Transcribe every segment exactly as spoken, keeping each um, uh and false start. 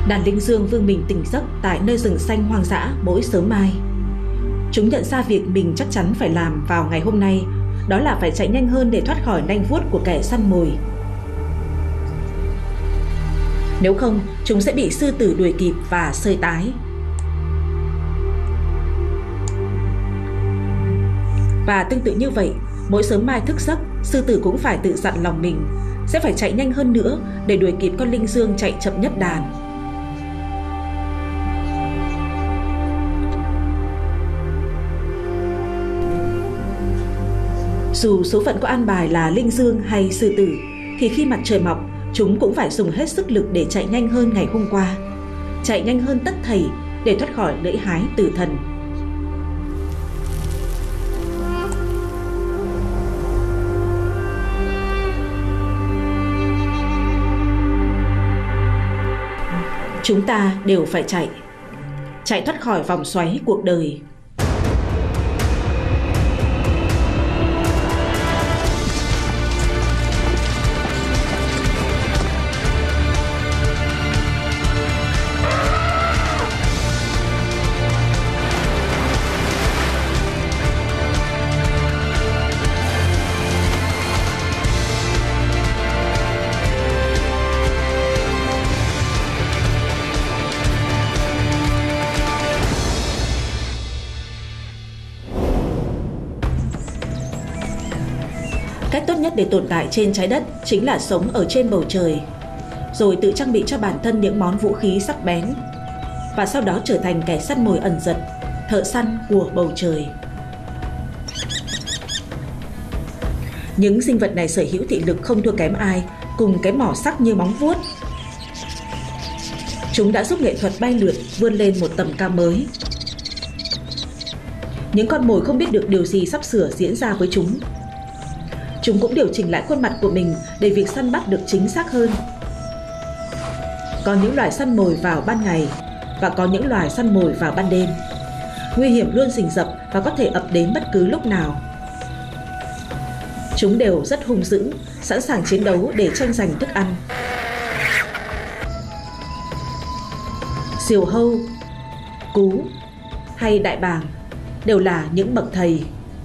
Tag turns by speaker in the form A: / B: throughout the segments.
A: Đàn linh dương vương mình tỉnh giấc tại nơi rừng xanh hoang dã mỗi sớm mai. Chúng nhận ra việc mình chắc chắn phải làm vào ngày hôm nay, đó là phải chạy nhanh hơn để thoát khỏi nanh vuốt của kẻ săn mồi. Nếu không, chúng sẽ bị sư tử đuổi kịp và sơi tái. Và tương tự như vậy, mỗi sớm mai thức giấc, sư tử cũng phải tự dặn lòng mình sẽ phải chạy nhanh hơn nữa để đuổi kịp con linh dương chạy chậm nhất đàn. Dù số phận có an bài là linh dương hay sư tử, thì khi mặt trời mọc, chúng cũng phải dùng hết sức lực để chạy nhanh hơn ngày hôm qua, chạy nhanh hơn tất thảy để thoát khỏi lưỡi hái tử thần. Chúng ta đều phải chạy, chạy thoát khỏi vòng xoáy cuộc đời. Cách tốt nhất để tồn tại trên trái đất chính là sống ở trên bầu trời, rồi tự trang bị cho bản thân những món vũ khí sắc bén, và sau đó trở thành kẻ săn mồi ẩn dật, thợ săn của bầu trời. Những sinh vật này sở hữu thị lực không thua kém ai, cùng cái mỏ sắc như móng vuốt. Chúng đã giúp nghệ thuật bay lượn vươn lên một tầm cao mới. Những con mồi không biết được điều gì sắp sửa diễn ra với chúng. Chúng cũng điều chỉnh lại khuôn mặt của mình để việc săn bắt được chính xác hơn. Có những loài săn mồi vào ban ngày và có những loài săn mồi vào ban đêm. Nguy hiểm luôn rình rập và có thể ập đến bất cứ lúc nào. Chúng đều rất hung dữ, sẵn sàng chiến đấu để tranh giành thức ăn. Diều hâu, cú hay đại bàng đều là những bậc thầy.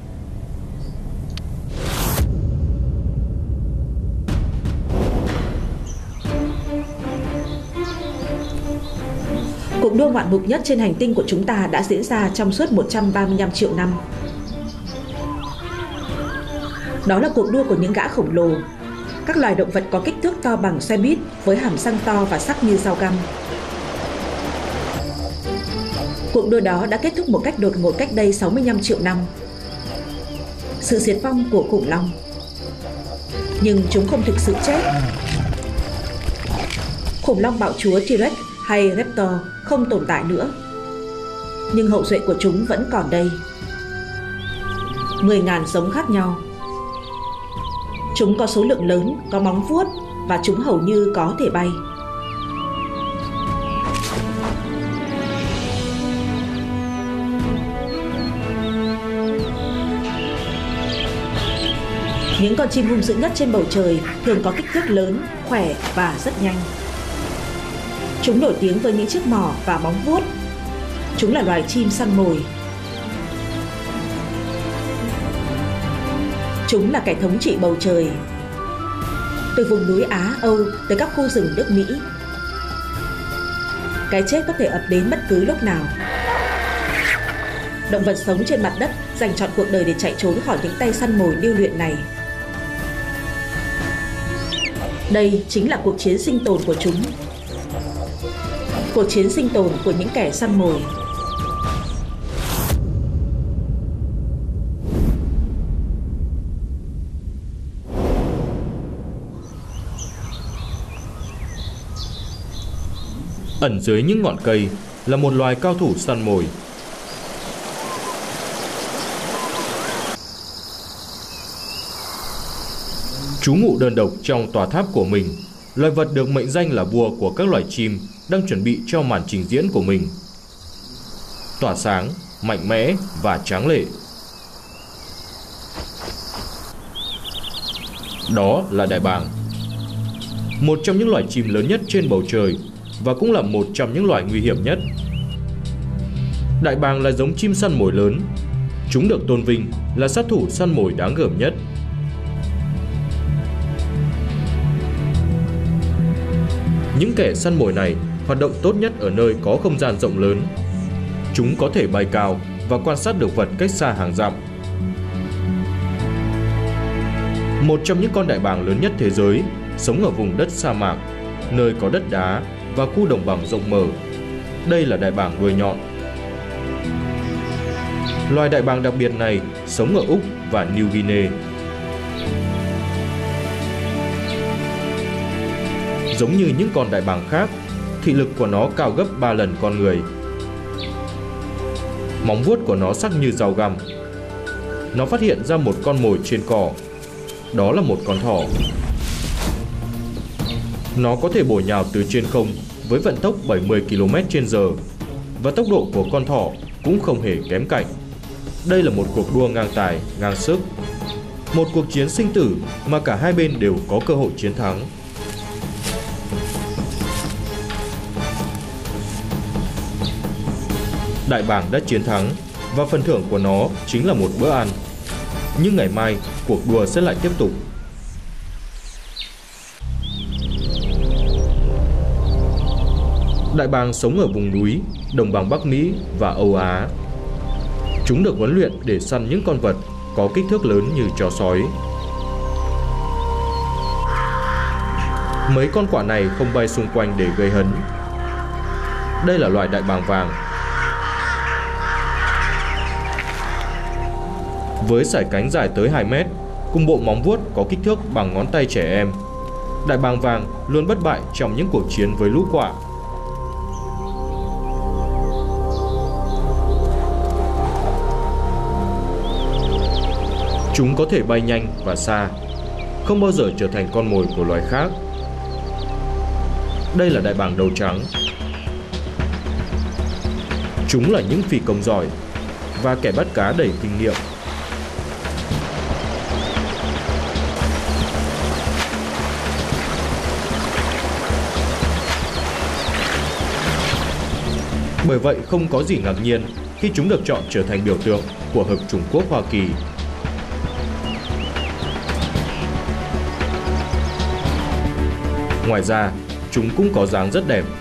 A: Cuộc đua ngoạn mục nhất trên hành tinh của chúng ta đã diễn ra trong suốt một trăm ba mươi lăm triệu năm. Đó là cuộc đua của những gã khổng lồ, các loài động vật có kích thước to bằng xe buýt với hàm răng to và sắc như dao găm. Cuộc đua đó đã kết thúc một cách đột ngột cách đây sáu mươi lăm triệu năm. Sự diệt vong của khủng long. Nhưng chúng không thực sự chết. Khủng long bạo chúa T-Rex hay Raptor không tồn tại nữa, nhưng hậu duệ của chúng vẫn còn đây. mười nghìn giống khác nhau. Chúng có số lượng lớn, có móng vuốt và chúng hầu như có thể bay. Những con chim hung dữ nhất trên bầu trời thường có kích thước lớn, khỏe và rất nhanh. Chúng nổi tiếng với những chiếc mỏ và móng vuốt. Chúng là loài chim săn mồi. Chúng là kẻ thống trị bầu trời, từ vùng núi Á, Âu tới các khu rừng nước Mỹ. Cái chết có thể ập đến bất cứ lúc nào. Động vật sống trên mặt đất dành trọn cuộc đời để chạy trốn khỏi những tay săn mồi điêu luyện này. Đây chính là cuộc chiến sinh tồn của chúng. Cuộc chiến sinh tồn của những kẻ săn mồi.
B: Ẩn dưới những ngọn cây là một loài cao thủ săn mồi. Trú ngụ đơn độc trong tòa tháp của mình, loài vật được mệnh danh là vua của các loài chim đang chuẩn bị cho màn trình diễn của mình. Tỏa sáng, mạnh mẽ và tráng lệ. Đó là đại bàng, một trong những loài chim lớn nhất trên bầu trời, và cũng là một trong những loài nguy hiểm nhất. Đại bàng là giống chim săn mồi lớn. Chúng được tôn vinh là sát thủ săn mồi đáng gờm nhất. Những kẻ săn mồi này hoạt động tốt nhất ở nơi có không gian rộng lớn. Chúng có thể bay cao và quan sát được vật cách xa hàng dặm. Một trong những con đại bàng lớn nhất thế giới sống ở vùng đất sa mạc, nơi có đất đá và khu đồng bằng rộng mở. Đây là đại bàng đuôi nhọn. Loài đại bàng đặc biệt này sống ở Úc và New Guinea. Giống như những con đại bàng khác, thị lực của nó cao gấp ba lần con người. Móng vuốt của nó sắc như dao găm. Nó phát hiện ra một con mồi trên cỏ. Đó là một con thỏ. Nó có thể bổ nhào từ trên không với vận tốc bảy mươi ki lô mét trên giờ, và tốc độ của con thỏ cũng không hề kém cạnh. Đây là một cuộc đua ngang tài, ngang sức. Một cuộc chiến sinh tử mà cả hai bên đều có cơ hội chiến thắng. Đại bàng đã chiến thắng và phần thưởng của nó chính là một bữa ăn. Nhưng ngày mai, cuộc đua sẽ lại tiếp tục. Đại bàng sống ở vùng núi, đồng bằng Bắc Mỹ và Âu Á. Chúng được huấn luyện để săn những con vật có kích thước lớn như chó sói. Mấy con quạ này không bay xung quanh để gây hấn. Đây là loài đại bàng vàng. Với sải cánh dài tới hai mét, cùng bộ móng vuốt có kích thước bằng ngón tay trẻ em, đại bàng vàng luôn bất bại trong những cuộc chiến với lũ quạ. Chúng có thể bay nhanh và xa, không bao giờ trở thành con mồi của loài khác. Đây là đại bàng đầu trắng. Chúng là những phi công giỏi và kẻ bắt cá đầy kinh nghiệm. Bởi vậy không có gì ngạc nhiên khi chúng được chọn trở thành biểu tượng của Hợp Chủng Quốc Hoa Kỳ. Ngoài ra, chúng cũng có dáng rất đẹp.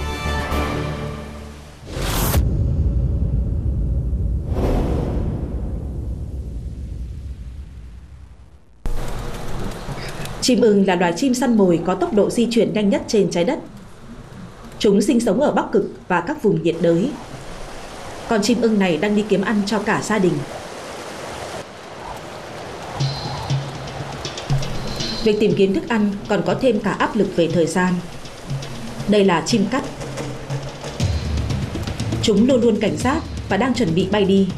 A: Chim ưng là loài chim săn mồi có tốc độ di chuyển nhanh nhất trên trái đất. Chúng sinh sống ở Bắc Cực và các vùng nhiệt đới. Con chim ưng này đang đi kiếm ăn cho cả gia đình. Việc tìm kiếm thức ăn còn có thêm cả áp lực về thời gian. Đây là chim cắt. Chúng luôn luôn cảnh giác và đang chuẩn bị bay đi.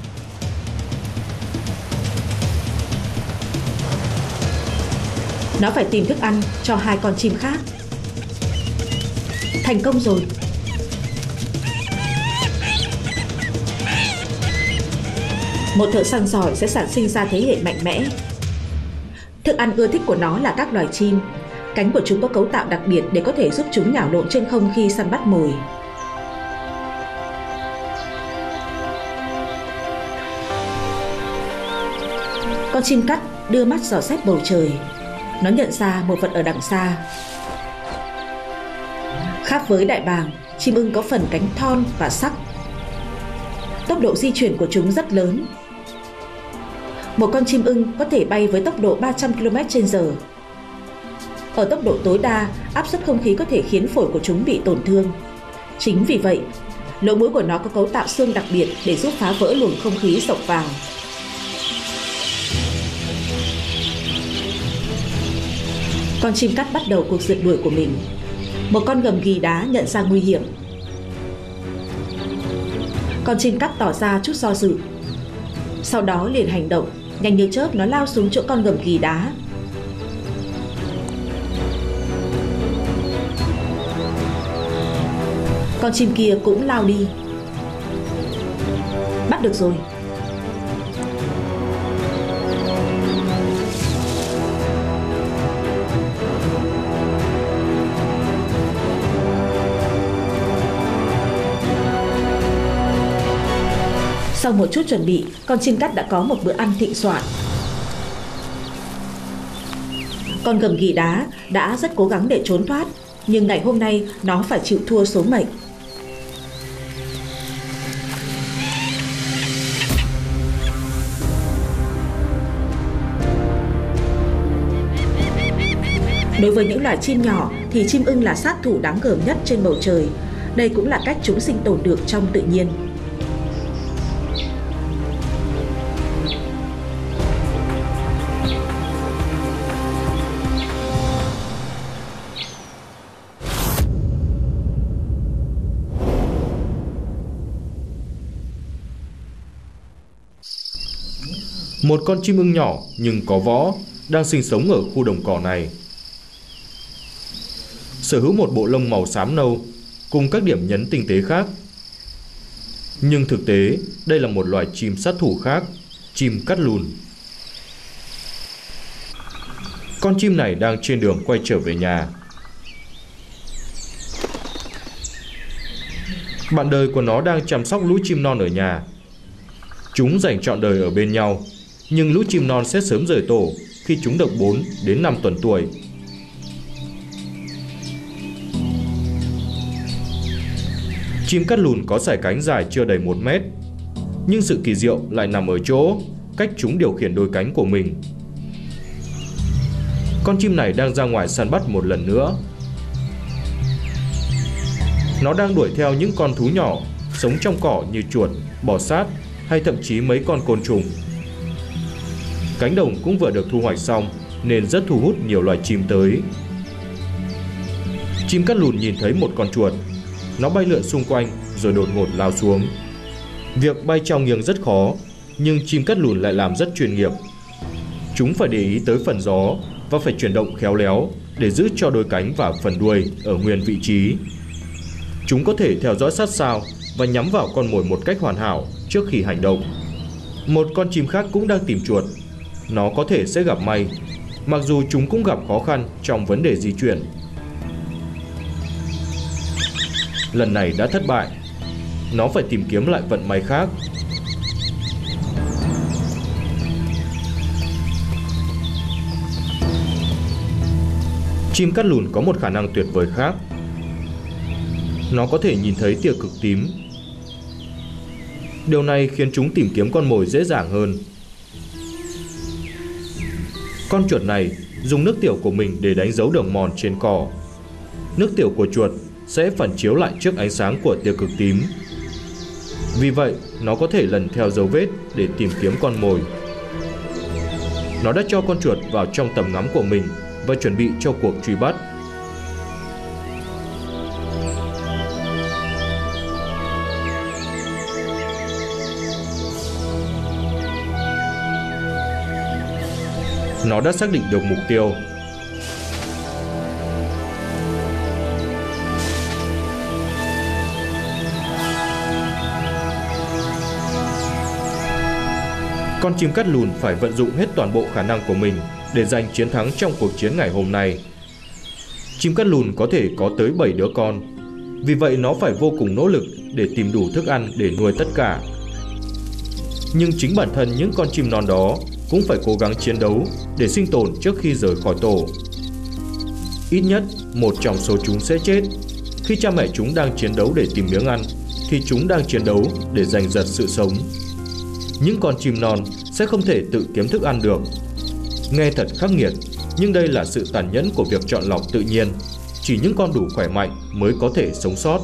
A: Nó phải tìm thức ăn cho hai con chim khác. Thành công rồi. Một thợ săn giỏi sẽ sản sinh ra thế hệ mạnh mẽ. Thức ăn ưa thích của nó là các loài chim. Cánh của chúng có cấu tạo đặc biệt để có thể giúp chúng nhào lộn trên không khi săn bắt mồi. Con chim cắt đưa mắt dò xét bầu trời. Nó nhận ra một vật ở đằng xa. Khác với đại bàng, chim ưng có phần cánh thon và sắc. Tốc độ di chuyển của chúng rất lớn. Một con chim ưng có thể bay với tốc độ ba trăm ki lô mét trên giờ. Ở tốc độ tối đa, áp suất không khí có thể khiến phổi của chúng bị tổn thương. Chính vì vậy, lỗ mũi của nó có cấu tạo xương đặc biệt để giúp phá vỡ luồng không khí xộc vào. Con chim cắt bắt đầu cuộc rượt đuổi của mình. Một con gầm ghì đá nhận ra nguy hiểm. Con chim cắt tỏ ra chút do dự. Sau đó liền hành động. Nhanh như chớp nó lao xuống chỗ con gầm ghì đá. Con chim kia cũng lao đi. Bắt được rồi. Sau một chút chuẩn bị, con chim cắt đã có một bữa ăn thịnh soạn. Con gầm ghì đá đã rất cố gắng để trốn thoát, nhưng ngày hôm nay nó phải chịu thua số mệnh. Đối với những loài chim nhỏ thì chim ưng là sát thủ đáng gờm nhất trên bầu trời. Đây cũng là cách chúng sinh tồn được trong tự nhiên.
B: Một con chim ưng nhỏ nhưng có võ đang sinh sống ở khu đồng cỏ này. Sở hữu một bộ lông màu xám nâu cùng các điểm nhấn tinh tế khác. Nhưng thực tế, đây là một loài chim sát thủ khác, chim cắt lùn. Con chim này đang trên đường quay trở về nhà. Bạn đời của nó đang chăm sóc lũ chim non ở nhà. Chúng dành trọn đời ở bên nhau, nhưng lũ chim non sẽ sớm rời tổ khi chúng được bốn đến năm tuần tuổi. Chim cắt lùn có sải cánh dài chưa đầy một mét, nhưng sự kỳ diệu lại nằm ở chỗ cách chúng điều khiển đôi cánh của mình. Con chim này đang ra ngoài săn bắt một lần nữa. Nó đang đuổi theo những con thú nhỏ sống trong cỏ như chuột, bò sát hay thậm chí mấy con côn trùng. Cánh đồng cũng vừa được thu hoạch xong nên rất thu hút nhiều loài chim tới. Chim cắt lùn nhìn thấy một con chuột. Nó bay lượn xung quanh rồi đột ngột lao xuống. Việc bay trao nghiêng rất khó, nhưng chim cắt lùn lại làm rất chuyên nghiệp. Chúng phải để ý tới phần gió và phải chuyển động khéo léo để giữ cho đôi cánh và phần đuôi ở nguyên vị trí. Chúng có thể theo dõi sát sao và nhắm vào con mồi một cách hoàn hảo trước khi hành động. Một con chim khác cũng đang tìm chuột. Nó có thể sẽ gặp may, mặc dù chúng cũng gặp khó khăn trong vấn đề di chuyển. Lần này đã thất bại. Nó phải tìm kiếm lại vận may khác. Chim cắt lùn có một khả năng tuyệt vời khác. Nó có thể nhìn thấy tia cực tím. Điều này khiến chúng tìm kiếm con mồi dễ dàng hơn. Con chuột này dùng nước tiểu của mình để đánh dấu đường mòn trên cỏ. Nước tiểu của chuột sẽ phản chiếu lại trước ánh sáng của tia cực tím. Vì vậy, nó có thể lần theo dấu vết để tìm kiếm con mồi. Nó đã cho con chuột vào trong tầm ngắm của mình và chuẩn bị cho cuộc truy bắt. Nó đã xác định được mục tiêu. Con chim cắt lùn phải vận dụng hết toàn bộ khả năng của mình để giành chiến thắng trong cuộc chiến ngày hôm nay. Chim cắt lùn có thể có tới bảy đứa con, vì vậy nó phải vô cùng nỗ lực để tìm đủ thức ăn để nuôi tất cả. Nhưng chính bản thân những con chim non đó cũng phải cố gắng chiến đấu để sinh tồn trước khi rời khỏi tổ. Ít nhất một trong số chúng sẽ chết. Khi cha mẹ chúng đang chiến đấu để tìm miếng ăn, thì chúng đang chiến đấu để giành giật sự sống. Những con chim non sẽ không thể tự kiếm thức ăn được. Nghe thật khắc nghiệt, nhưng đây là sự tàn nhẫn của việc chọn lọc tự nhiên. Chỉ những con đủ khỏe mạnh mới có thể sống sót.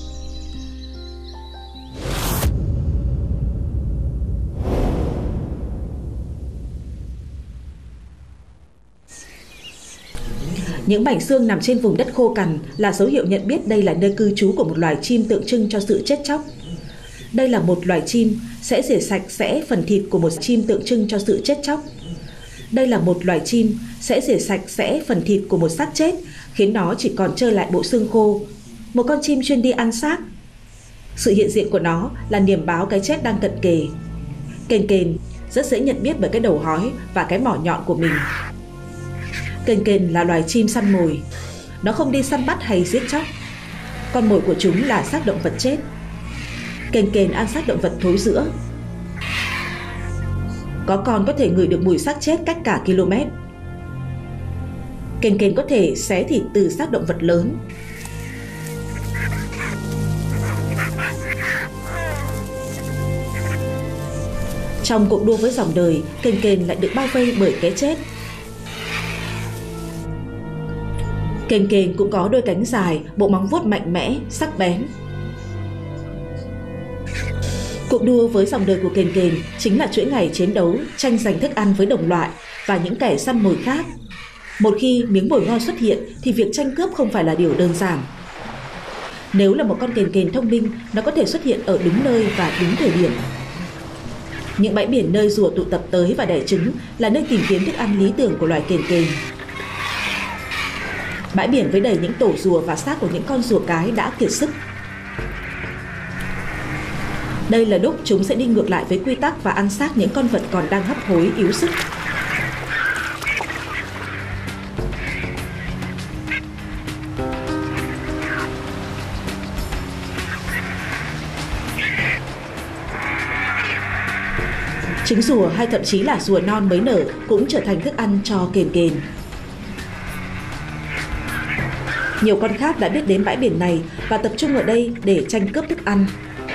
A: Những mảnh xương nằm trên vùng đất khô cằn là dấu hiệu nhận biết đây là nơi cư trú của một loài chim tượng trưng cho sự chết chóc. Đây là một loài chim sẽ rửa sạch sẽ phần thịt của một chim tượng trưng cho sự chết chóc. Đây là một loài chim sẽ rửa sạch sẽ phần thịt của một xác chết, khiến nó chỉ còn trơ lại bộ xương khô. Một con chim chuyên đi ăn xác. Sự hiện diện của nó là niềm báo cái chết đang cận kề. Kền kền rất dễ nhận biết bởi cái đầu hói và cái mỏ nhọn của mình. Kền kền là loài chim săn mồi. Nó không đi săn bắt hay giết chóc. Con mồi của chúng là xác động vật chết. Kền kền ăn xác động vật thối rữa. Có con có thể ngửi được mùi xác chết cách cả km. Kền kền có thể xé thịt từ xác động vật lớn. Trong cuộc đua với dòng đời, kền kền lại được bao vây bởi cái chết. Kền kền cũng có đôi cánh dài, bộ móng vuốt mạnh mẽ, sắc bén. Cuộc đua với dòng đời của kền kền chính là chuỗi ngày chiến đấu, tranh giành thức ăn với đồng loại và những kẻ săn mồi khác. Một khi miếng mồi ngon xuất hiện thì việc tranh cướp không phải là điều đơn giản. Nếu là một con kền kền thông minh, nó có thể xuất hiện ở đúng nơi và đúng thời điểm. Những bãi biển nơi rùa tụ tập tới và đẻ trứng là nơi tìm kiếm thức ăn lý tưởng của loài kền kền. Bãi biển với đầy những tổ rùa và xác của những con rùa cái đã kiệt sức. Đây là lúc chúng sẽ đi ngược lại với quy tắc và ăn xác những con vật còn đang hấp hối yếu sức. Trứng rùa hay thậm chí là rùa non mới nở cũng trở thành thức ăn cho kền kền. Nhiều con khác đã biết đến bãi biển này và tập trung ở đây để tranh cướp thức ăn.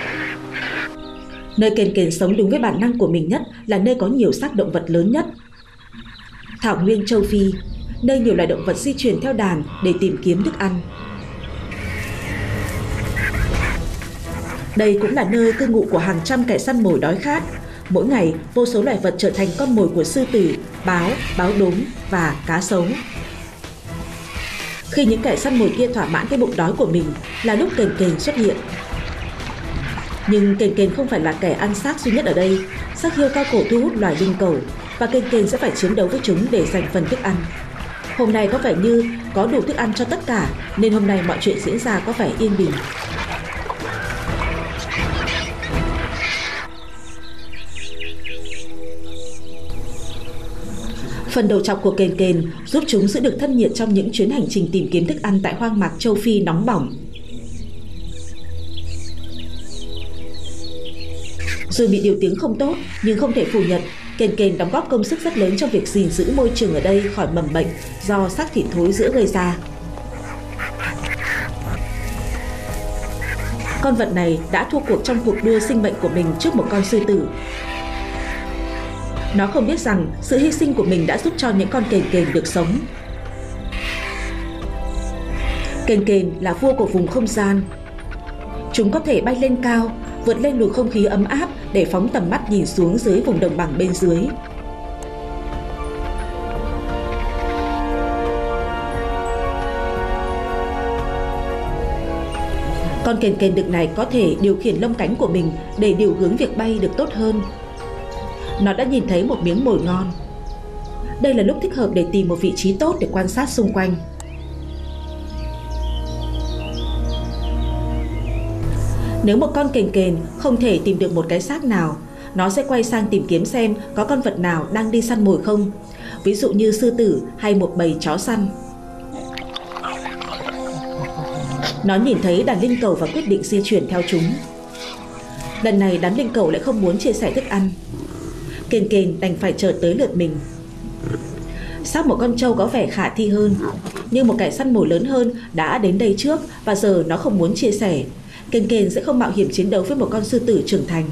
A: Nơi kền kền sống đúng với bản năng của mình nhất là nơi có nhiều xác động vật lớn nhất. Thảo nguyên châu Phi, nơi nhiều loài động vật di chuyển theo đàn để tìm kiếm thức ăn. Đây cũng là nơi cư ngụ của hàng trăm kẻ săn mồi đói khát. Mỗi ngày, vô số loài vật trở thành con mồi của sư tử, báo, báo đốm và cá sấu. Khi những kẻ săn mồi kia thỏa mãn cái bụng đói của mình là lúc kền kền xuất hiện. Nhưng kền kền không phải là kẻ ăn xác duy nhất ở đây. Xác hươu cao cổ thu hút loài linh cẩu và kền kền sẽ phải chiến đấu với chúng để giành phần thức ăn. Hôm nay có vẻ như có đủ thức ăn cho tất cả, nên hôm nay mọi chuyện diễn ra có vẻ yên bình. Phần đầu chọc của kền kền giúp chúng giữ được thân nhiệt trong những chuyến hành trình tìm kiếm thức ăn tại hoang mạc châu Phi nóng bỏng. Dù bị điều tiếng không tốt, nhưng không thể phủ nhận, kền kền đóng góp công sức rất lớn trong việc gìn giữ môi trường ở đây khỏi mầm bệnh do xác thịt thối rữa gây ra. Con vật này đã thua cuộc trong cuộc đua sinh mệnh của mình trước một con sư tử. Nó không biết rằng sự hy sinh của mình đã giúp cho những con kền kền được sống. Kền kền là vua của vùng không gian. Chúng có thể bay lên cao, vượt lên luồng không khí ấm áp để phóng tầm mắt nhìn xuống dưới vùng đồng bằng bên dưới. Con kền kền đực này có thể điều khiển lông cánh của mình để điều hướng việc bay được tốt hơn. Nó đã nhìn thấy một miếng mồi ngon. Đây là lúc thích hợp để tìm một vị trí tốt để quan sát xung quanh. Nếu một con kền kền không thể tìm được một cái xác nào, nó sẽ quay sang tìm kiếm xem có con vật nào đang đi săn mồi không, ví dụ như sư tử hay một bầy chó săn. Nó nhìn thấy đàn linh cẩu và quyết định di chuyển theo chúng. Lần này đám linh cẩu lại không muốn chia sẻ thức ăn. Kền kền đành phải chờ tới lượt mình. Xác một con trâu có vẻ khả thi hơn, nhưng một kẻ săn mồi lớn hơn đã đến đây trước và giờ nó không muốn chia sẻ. Kền kền sẽ không mạo hiểm chiến đấu với một con sư tử trưởng thành.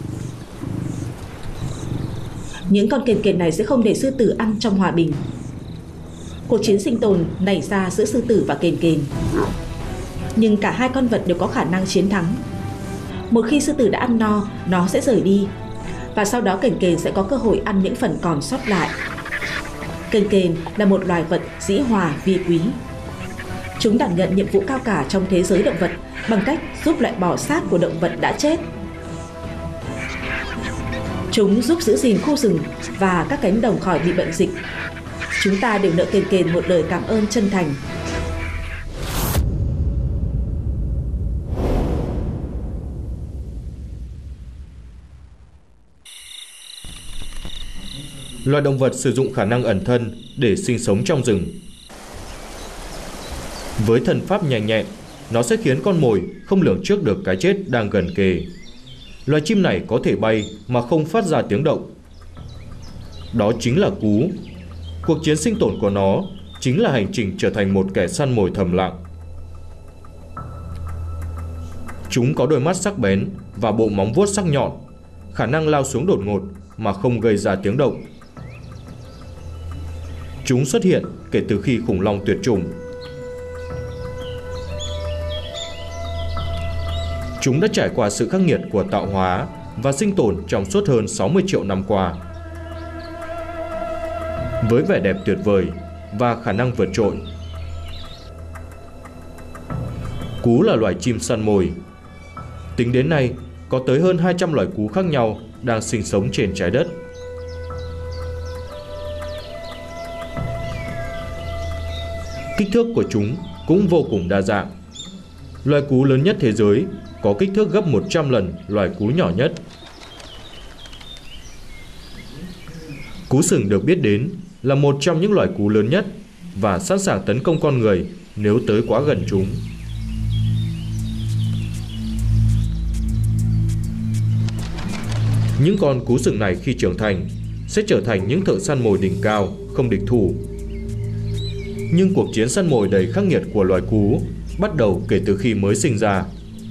A: Những con kền kền này sẽ không để sư tử ăn trong hòa bình. Cuộc chiến sinh tồn nảy ra giữa sư tử và kền kền. Nhưng cả hai con vật đều có khả năng chiến thắng. Một khi sư tử đã ăn no, nó sẽ rời đi, và sau đó kền kền sẽ có cơ hội ăn những phần còn sót lại. Kền kền là một loài vật dĩ hòa vi quý. Chúng đảm nhận nhiệm vụ cao cả trong thế giới động vật bằng cách giúp loại bỏ xác của động vật đã chết. Chúng giúp giữ gìn khu rừng và các cánh đồng khỏi bị bệnh dịch. Chúng ta đều nợ kền kền một lời cảm ơn chân thành.
B: Loài động vật sử dụng khả năng ẩn thân để sinh sống trong rừng. Với thân pháp nhanh nhẹn, nó sẽ khiến con mồi không lường trước được cái chết đang gần kề. Loài chim này có thể bay mà không phát ra tiếng động. đó chính là cú. Cuộc chiến sinh tồn của nó chính là hành trình trở thành một kẻ săn mồi thầm lặng. Chúng có đôi mắt sắc bén và bộ móng vuốt sắc nhọn, khả năng lao xuống đột ngột mà không gây ra tiếng động. Chúng xuất hiện kể từ khi khủng long tuyệt chủng. Chúng đã trải qua sự khắc nghiệt của tạo hóa và sinh tồn trong suốt hơn sáu mươi triệu năm qua. Với vẻ đẹp tuyệt vời và khả năng vượt trội, cú là loài chim săn mồi. Tính đến nay, có tới hơn hai trăm loài cú khác nhau đang sinh sống trên trái đất. Kích thước của chúng cũng vô cùng đa dạng. Loài cú lớn nhất thế giới có kích thước gấp một trăm lần loài cú nhỏ nhất. Cú sừng được biết đến là một trong những loài cú lớn nhất và sẵn sàng tấn công con người nếu tới quá gần chúng. Những con cú sừng này khi trưởng thành sẽ trở thành những thợ săn mồi đỉnh cao, không địch thủ. Nhưng cuộc chiến săn mồi đầy khắc nghiệt của loài cú bắt đầu kể từ khi mới sinh ra.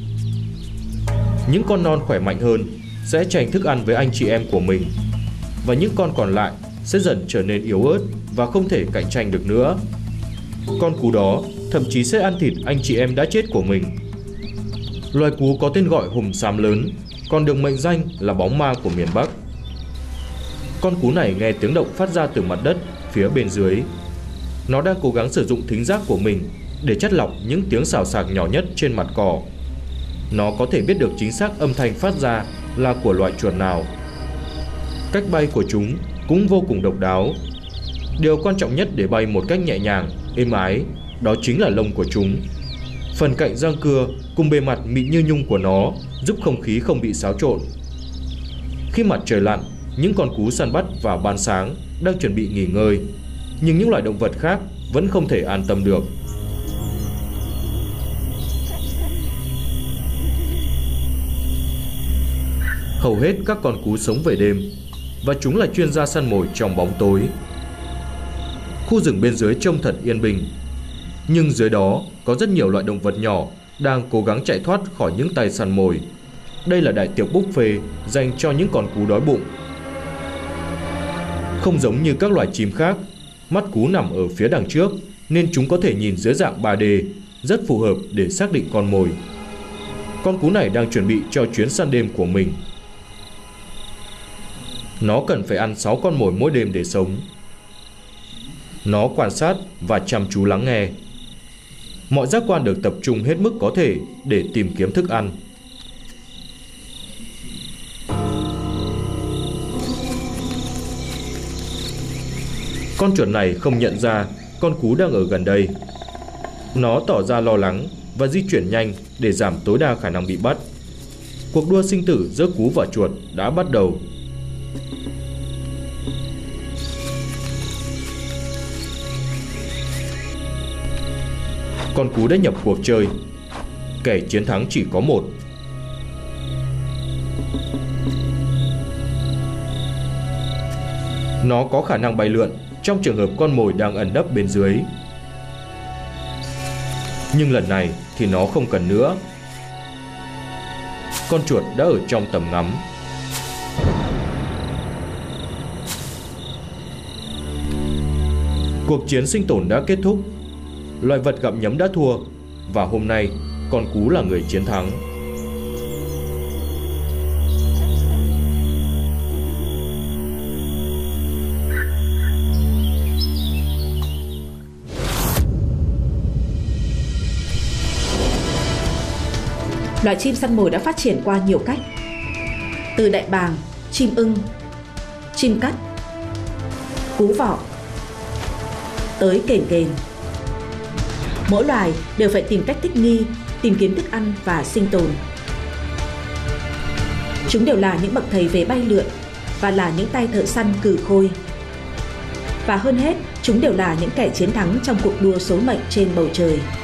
B: Những con non khỏe mạnh hơn sẽ tranh thức ăn với anh chị em của mình, và những con còn lại sẽ dần trở nên yếu ớt và không thể cạnh tranh được nữa. Con cú đó thậm chí sẽ ăn thịt anh chị em đã chết của mình. Loài cú có tên gọi hùng xám lớn, còn được mệnh danh là bóng ma của miền Bắc. Con cú này nghe tiếng động phát ra từ mặt đất phía bên dưới. Nó đang cố gắng sử dụng thính giác của mình để chắt lọc những tiếng xào xạc nhỏ nhất trên mặt cỏ. Nó có thể biết được chính xác âm thanh phát ra là của loại chuột nào. Cách bay của chúng cũng vô cùng độc đáo. Điều quan trọng nhất để bay một cách nhẹ nhàng, êm ái, đó chính là lông của chúng. Phần cạnh răng cưa cùng bề mặt mịn như nhung của nó giúp không khí không bị xáo trộn. Khi mặt trời lặn, những con cú săn bắt vào ban sáng đang chuẩn bị nghỉ ngơi, nhưng những loài động vật khác vẫn không thể an tâm được. Hầu hết các con cú sống về đêm, và chúng là chuyên gia săn mồi trong bóng tối. Khu rừng bên dưới trông thật yên bình, nhưng dưới đó có rất nhiều loại động vật nhỏ đang cố gắng chạy thoát khỏi những tay săn mồi. Đây là đại tiệc buffet dành cho những con cú đói bụng. Không giống như các loài chim khác, mắt cú nằm ở phía đằng trước nên chúng có thể nhìn dưới dạng ba D, rất phù hợp để xác định con mồi. Con cú này đang chuẩn bị cho chuyến săn đêm của mình. Nó cần phải ăn sáu con mồi mỗi đêm để sống. Nó quan sát và chăm chú lắng nghe. Mọi giác quan được tập trung hết mức có thể để tìm kiếm thức ăn. Con chuột này không nhận ra con cú đang ở gần đây. Nó tỏ ra lo lắng và di chuyển nhanh để giảm tối đa khả năng bị bắt. Cuộc đua sinh tử giữa cú và chuột đã bắt đầu. Con cú đã nhập cuộc chơi. Kẻ chiến thắng chỉ có một. Nó có khả năng bay lượn trong trường hợp con mồi đang ẩn nấp bên dưới. Nhưng lần này thì nó không cần nữa. Con chuột đã ở trong tầm ngắm. Cuộc chiến sinh tồn đã kết thúc. Loài vật gặm nhấm đã thua, và hôm nay con cú là người chiến thắng.
A: Loài chim săn mồi đã phát triển qua nhiều cách. Từ đại bàng, chim ưng, chim cắt, cú vọ, tới kền kền. Mỗi loài đều phải tìm cách thích nghi, tìm kiếm thức ăn và sinh tồn. Chúng đều là những bậc thầy về bay lượn và là những tay thợ săn cừ khôi. Và hơn hết, chúng đều là những kẻ chiến thắng trong cuộc đua số mệnh trên bầu trời.